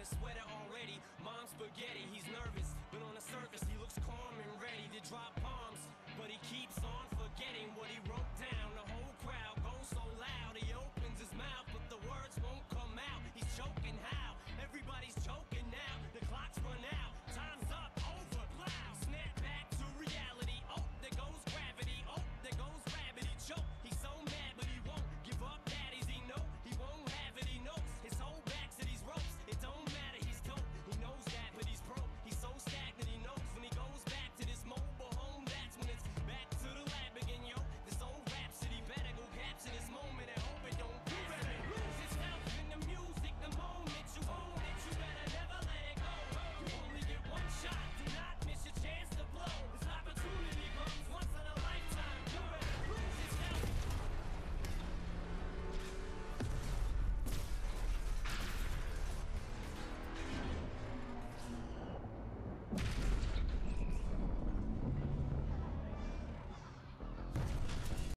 sweater already. Mom's spaghetti, he's nervous, but on the surface he looks calm and ready to drop bombs. But he keeps on forgetting what he wrote